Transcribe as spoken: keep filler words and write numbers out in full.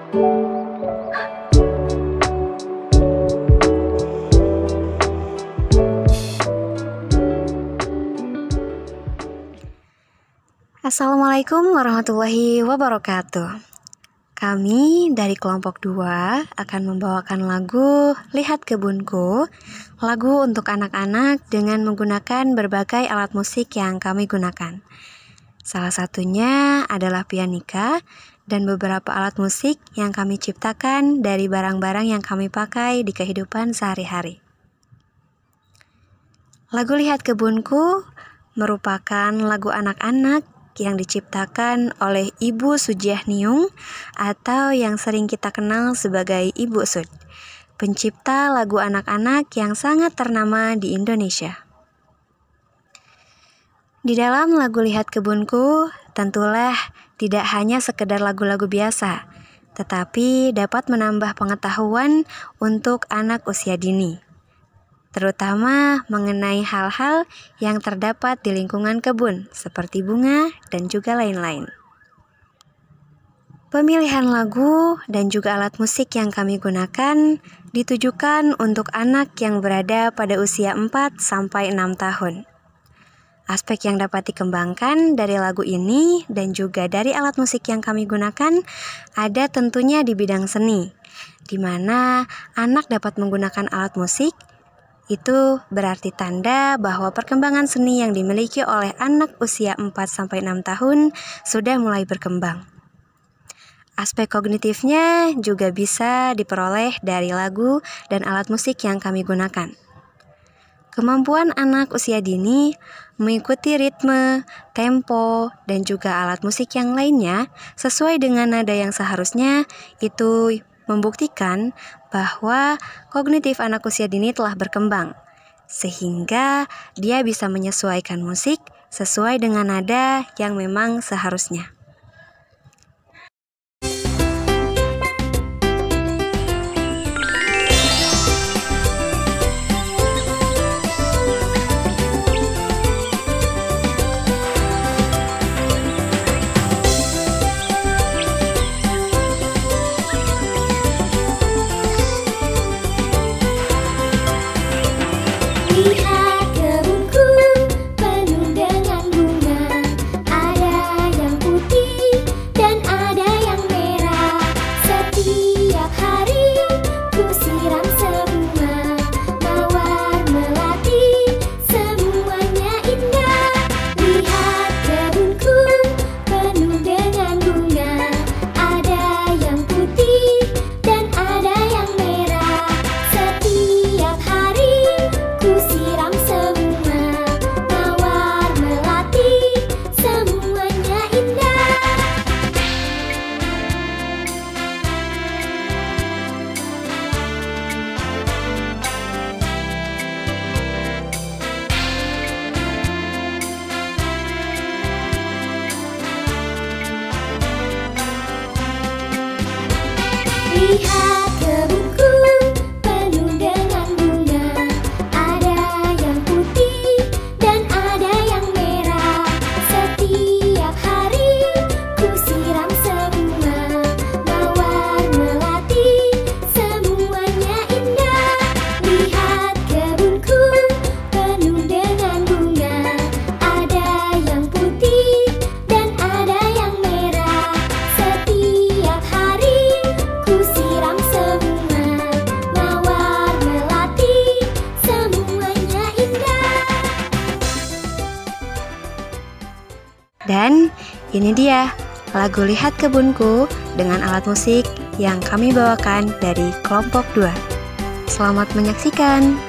Assalamualaikum warahmatullahi wabarakatuh. Kami dari kelompok dua akan membawakan lagu Lihat Kebunku, lagu untuk anak-anak dengan menggunakan berbagai alat musik yang kami gunakan. Salah satunya adalah pianika dan beberapa alat musik yang kami ciptakan dari barang-barang yang kami pakai di kehidupan sehari-hari. Lagu Lihat Kebunku merupakan lagu anak-anak yang diciptakan oleh Ibu Sujiahniung atau yang sering kita kenal sebagai Ibu Sud, pencipta lagu anak-anak yang sangat ternama di Indonesia. Di dalam lagu Lihat Kebunku, tentulah tidak hanya sekedar lagu-lagu biasa, tetapi dapat menambah pengetahuan untuk anak usia dini, terutama mengenai hal-hal yang terdapat di lingkungan kebun, seperti bunga dan juga lain-lain. Pemilihan lagu dan juga alat musik yang kami gunakan ditujukan untuk anak yang berada pada usia empat sampai enam tahun. Aspek yang dapat dikembangkan dari lagu ini dan juga dari alat musik yang kami gunakan ada tentunya di bidang seni, di mana anak dapat menggunakan alat musik. Itu berarti tanda bahwa perkembangan seni yang dimiliki oleh anak usia empat sampai enam tahun sudah mulai berkembang. Aspek kognitifnya juga bisa diperoleh dari lagu dan alat musik yang kami gunakan. Kemampuan anak usia dini mengikuti ritme, tempo, dan juga alat musik yang lainnya sesuai dengan nada yang seharusnya itu membuktikan bahwa kognitif anak usia dini telah berkembang, sehingga dia bisa menyesuaikan musik sesuai dengan nada yang memang seharusnya. Lihat kebunku penuh dengan bunga, ada yang putih dan ada yang merah. Setiap hari ku siram semua, mawar melati, semuanya indah. Lihat kebunku penuh dengan bunga, ada yang putih dan ada yang merah. Setiap hari ku siram semua, mawar melati, semuanya indah. Dan ini dia lagu Lihat Kebunku dengan alat musik yang kami bawakan dari kelompok dua. Selamat menyaksikan.